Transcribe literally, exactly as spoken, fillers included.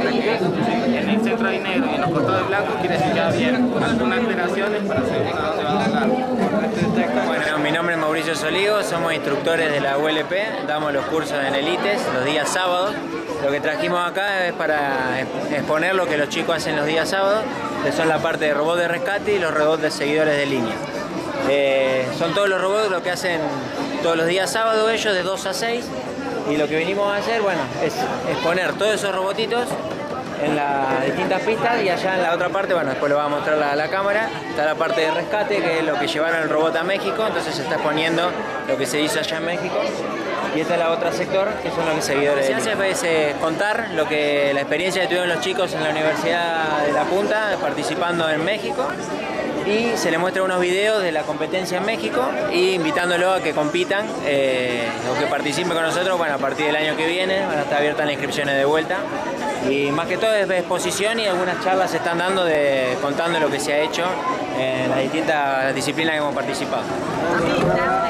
que en el centro hay negro y en los costados blancos, quiere decir que había algunas alteraciones para saber a dónde va a andar. Bueno, mi nombre es Mauricio Soligo, somos instructores de la U L P, damos los cursos en el I T E S los días sábados. Lo que trajimos acá es para exponer lo que los chicos hacen los días sábados, que son la parte de robot de rescate y los robots de seguidores de línea. Eh, son todos los robots lo que hacen todos los días sábados ellos de dos a seis, y lo que venimos a hacer, bueno, es exponer todos esos robotitos en las distintas pistas, y allá en la otra parte, bueno, después lo va a mostrar la, la cámara, está la parte de rescate, que es lo que llevaron el robot a México, entonces se está exponiendo lo que se hizo allá en México, y esta es la otra sector, que son los que seguidores. Lo que se hace es eh, contar lo que, la experiencia que tuvieron los chicos en la Universidad de La Punta, participando en México, y se les muestra unos videos de la competencia en México, y invitándolo a que compitan eh, o que participen con nosotros. Bueno, a partir del año que viene van a estar abiertas las inscripciones de vuelta, y más que todo es exposición, y algunas charlas se están dando de, contando lo que se ha hecho en las distintas disciplinas que hemos participado.